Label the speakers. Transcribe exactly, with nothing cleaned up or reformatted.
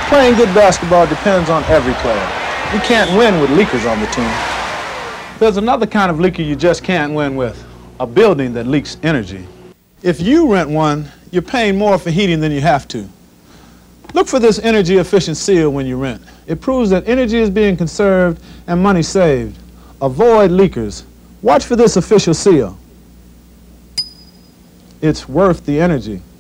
Speaker 1: Playing good basketball depends on every player. You can't win with leakers on the team. There's another kind of leaker you just can't win with, a building that leaks energy. If you rent one, you're paying more for heating than you have to. Look for this energy efficient seal when you rent. It proves that energy is being conserved and money saved. Avoid leakers. Watch for this official seal. It's worth the energy.